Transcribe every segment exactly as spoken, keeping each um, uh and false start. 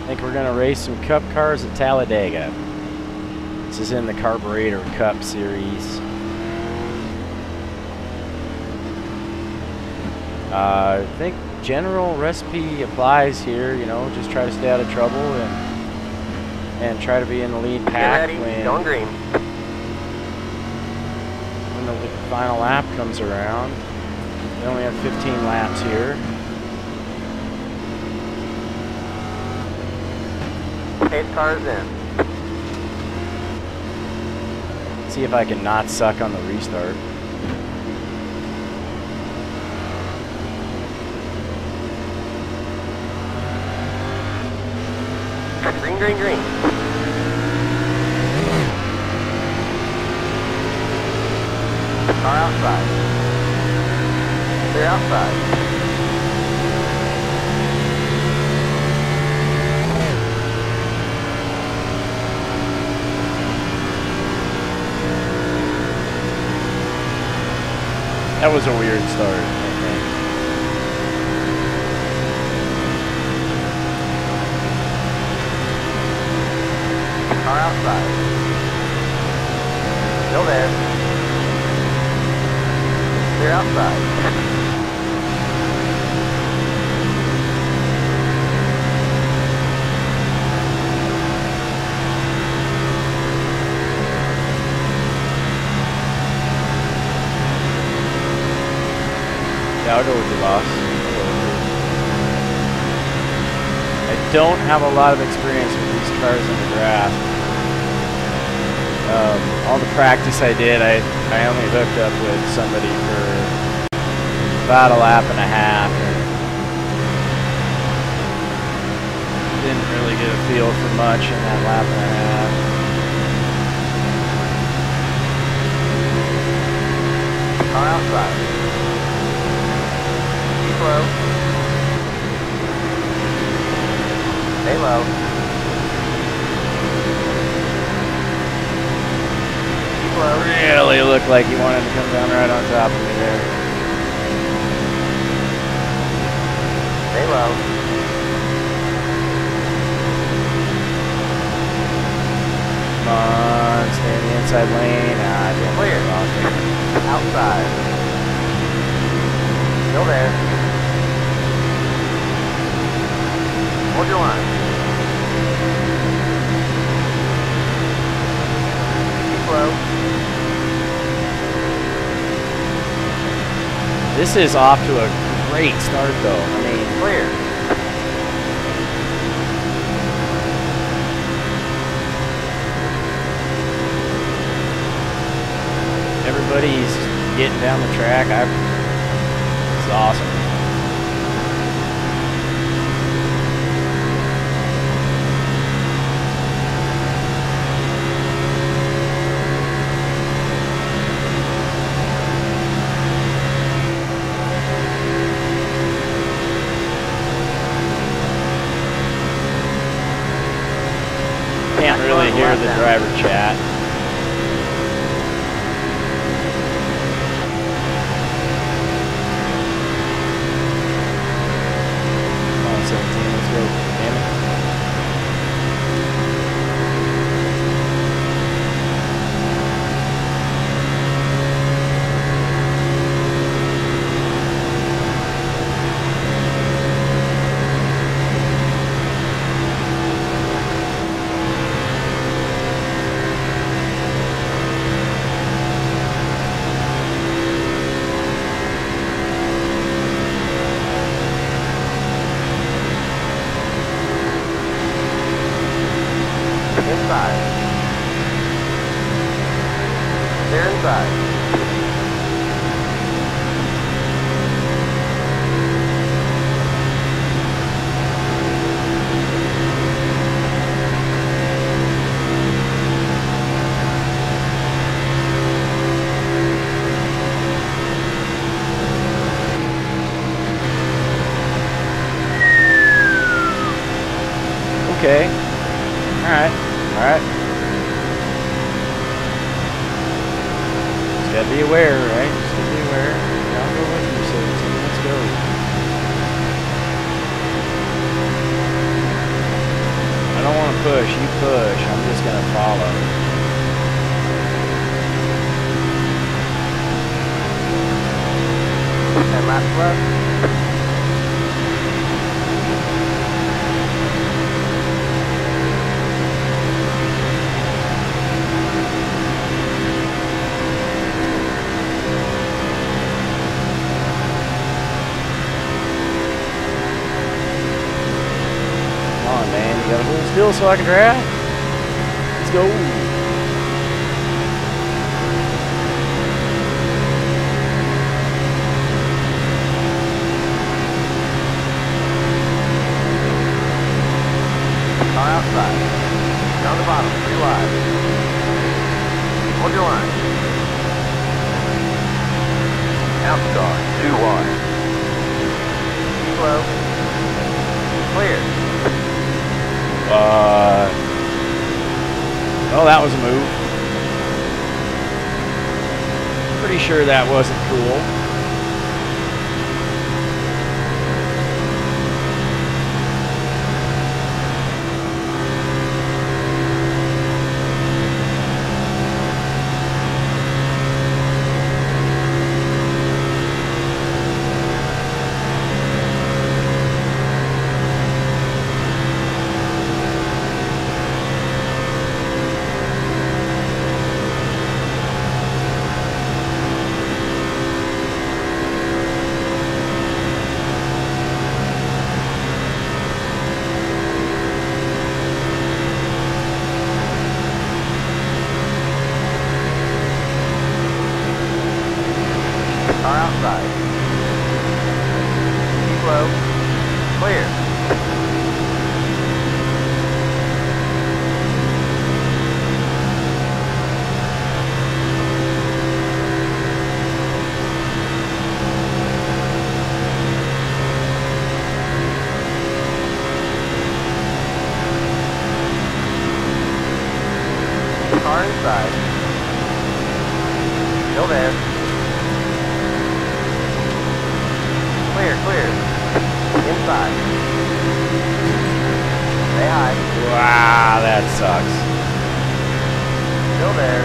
I think we're gonna race some Cup cars at Talladega. This is in the Carburator Cup series. Uh, I think general recipe applies here. You know, just try to stay out of trouble and and try to be in the lead pack when going green. when the final lap comes around. We only have fifteen laps here. Eight cars in. See if I can not suck on the restart. Green, green, green. Car outside. They're outside. That was a weird start, I think. Car outside. Still there. They're outside. Yeah, I'll go with you, boss. I don't have a lot of experience with these cars in the draft. Um, all the practice I did, I, I only hooked up with somebody for about a lap and a half. And didn't really get a feel for much in that lap and a half. Car outside. Keep low. Stay low. Keep low. Really looked like he wanted to come down right on top of me there. Stay low. Come on, stay in the inside lane. Ah, damn. Clear. Outside. Still there. Hold your line. Keep low. This is off to a great start, though. I mean, Clear. everybody's getting down the track. I, it's awesome. Can't really hear the driver chat. Come on, seventeen, let's go. Damn it. Inside. They're inside. Okay. All right. All right. Just gotta be aware, right? Just gotta be aware. I'll go with you, seventeen. Let's go. push, you push. I'm just gonna follow. ten laps left. Come on, man. You gotta hold still so I can drive. Let's go. Car outside. Down the bottom, three wide. Hold your line. Outside, two wide. Keep low. Clear. Uh, well, that was a move. Pretty sure that wasn't cool. Car outside. Keep low. Clear. Car inside. Still there. Clear, clear. Inside. Stay high. Wow, that sucks. Still there.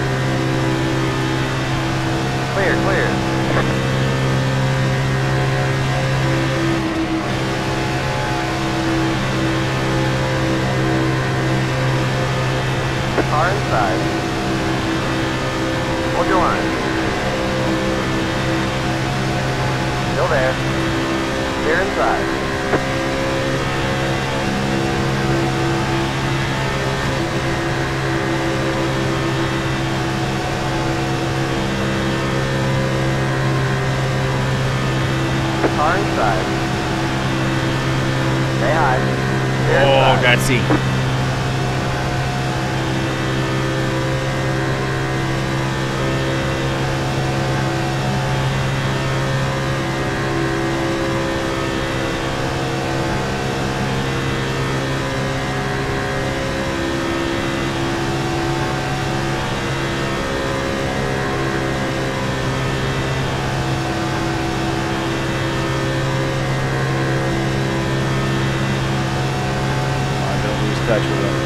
Clear, clear. Car inside. Hold your line. Still there. Clear inside. Car inside. Stay high. Clear Oh, inside. gutsy. Touch with him.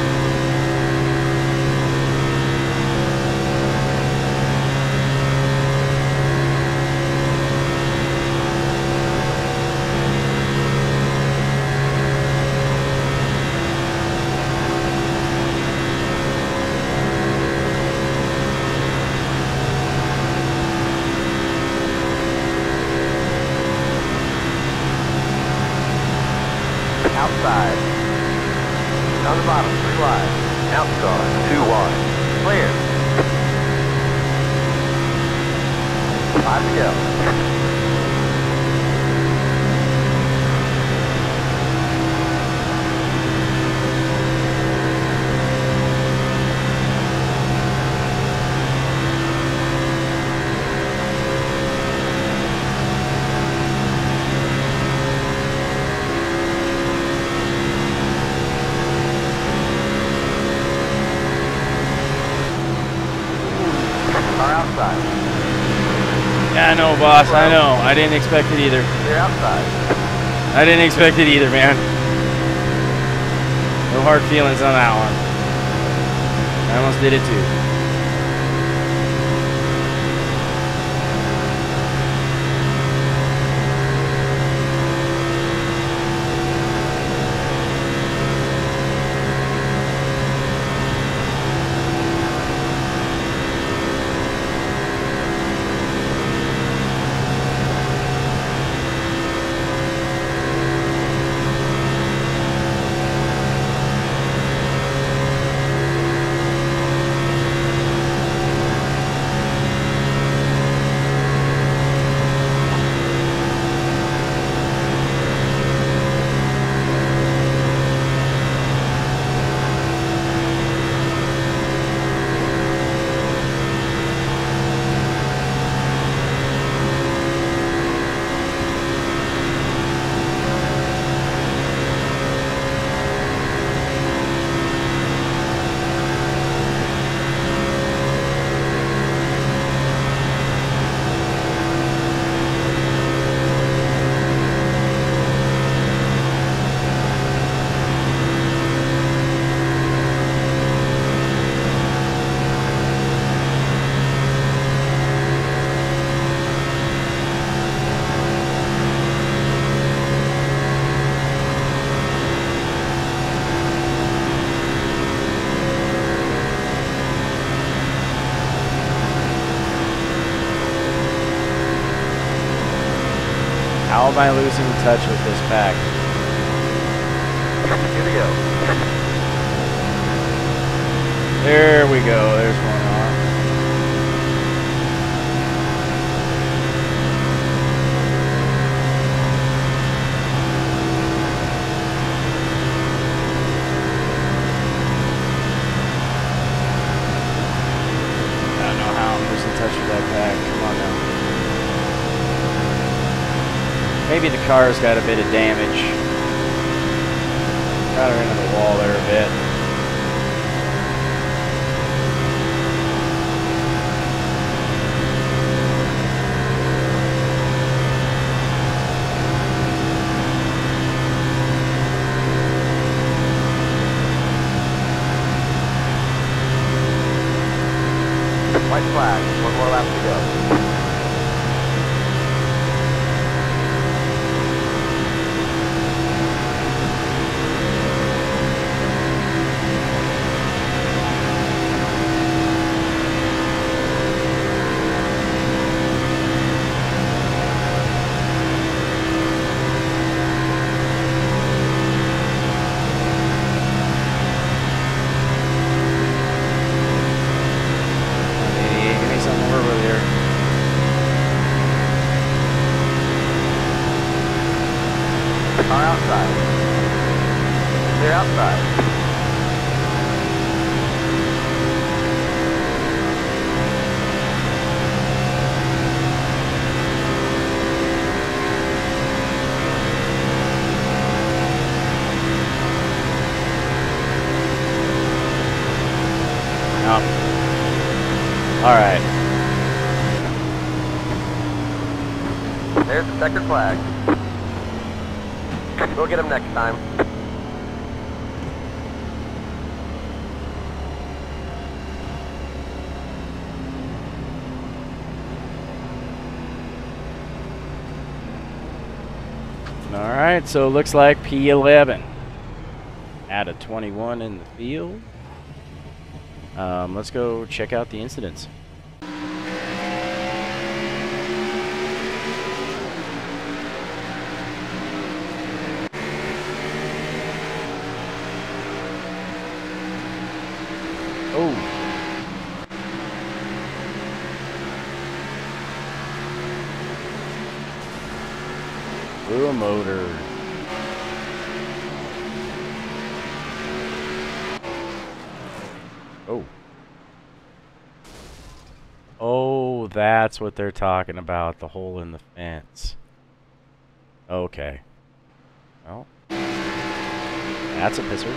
Outside. Down the bottom, three wide. Outside, two wide. Clear. Five to go. Car outside. Yeah, I know, boss. I know. I didn't expect it either. Clear outside. I didn't expect it either, man. No hard feelings on that one. I almost did it too. How am I losing touch with this pack? Here we go. There we go. There's one off. I don't know how I'm losing touch with that pack. Come on now. Maybe the car's got a bit of damage. Got her into the wall there a bit. White flag. One more lap to go. Car outside. They're outside. No. All right. There's the checkered flag. We'll get him next time. All right, so it looks like P eleven out of twenty-one in the field. Um, let's go check out the incidents. Oh. Blew a motor. Oh. Oh, that's what they're talking about, the hole in the fence. Okay. Well, that's a pisser.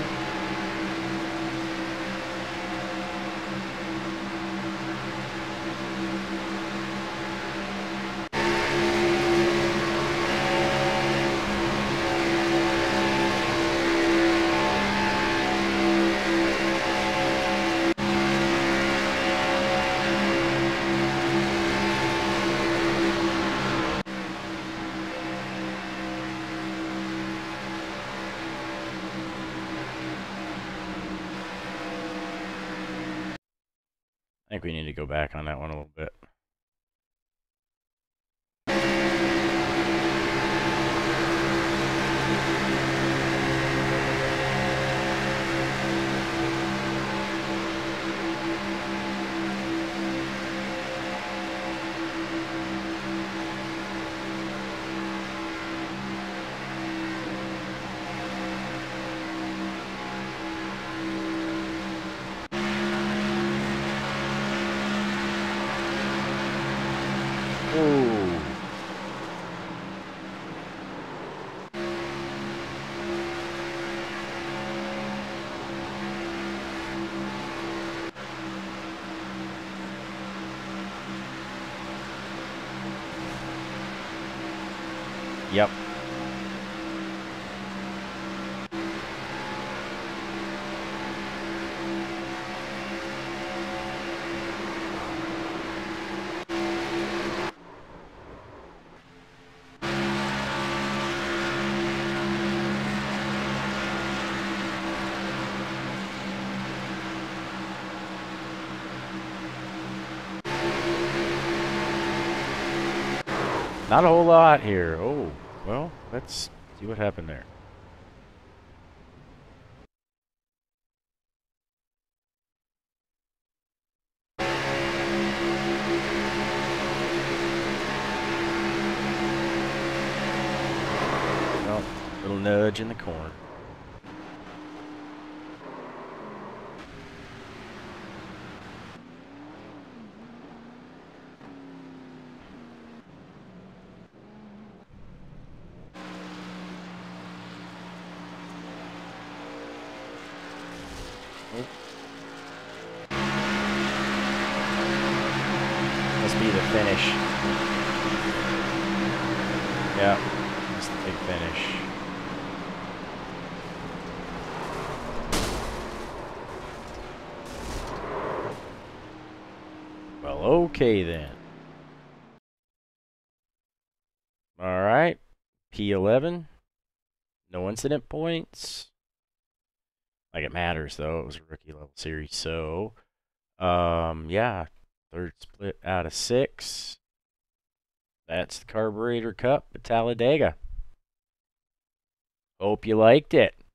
I think we need to go back on that one a little bit. Ooh. Yep. Not a whole lot here. Oh, well, let's see what happened there. Well, little nudge in the corner. Must be the finish. Yeah, that's the big finish. Well, okay then. All right, P eleven. No incident points. Like it matters though. It was a rookie level series, so um, yeah, third split out of six. That's the Carburator Cup at Talladega. Hope you liked it.